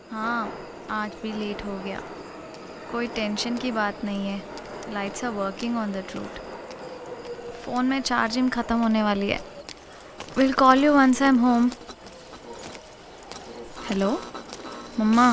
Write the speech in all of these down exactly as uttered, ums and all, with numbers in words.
हाँ, आज भी लेट हो गया। कोई टेंशन की बात नहीं है। Lights are working on the route. Phone में चार्जिंग ख़त्म होने वाली है। Will call you once I am home. Hello मम्मा।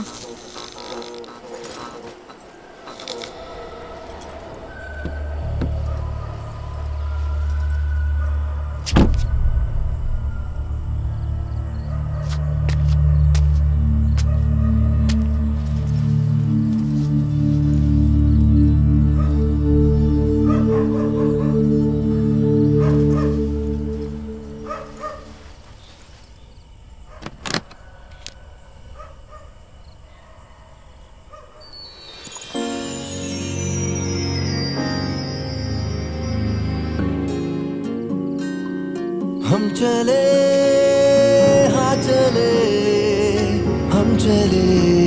हम चले, हाँ चले, हम चले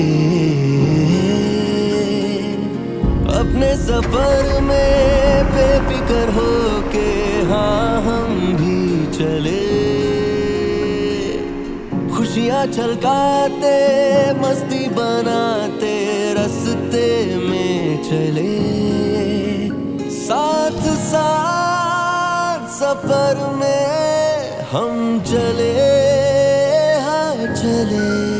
अपने सफर में बेफिक्र होके, हाँ हम भी चले। खुशियाँ छलकाते, मस्ती बनाते रास्ते में चले। साथ साथ सफर में हम चले, हाँ चले।